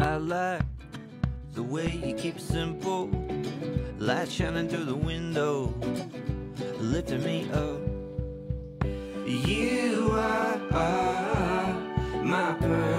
I like the way you keep it simple, light shining through the window, lifting me up. You are my pearl.